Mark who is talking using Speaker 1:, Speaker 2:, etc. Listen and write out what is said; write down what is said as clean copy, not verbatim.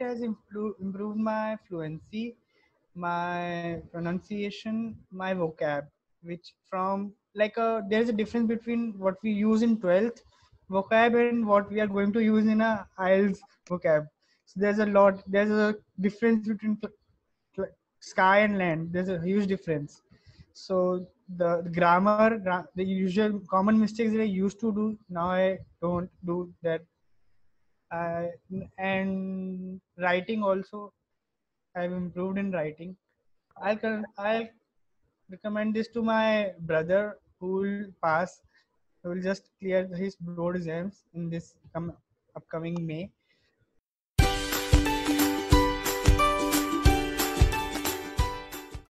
Speaker 1: has improved my fluency, my pronunciation, my vocab, which from like there's a difference between what we use in 12th vocab and what we are going to use in a IELTS vocab. So there's a difference between sky and land. There's a huge difference. So the grammar, the usual common mistakes that I used to do, now I don't do that. I, and writing also, I've improved in writing. I'll recommend this to my brother who will pass. Who will just clear his board exams in this upcoming May.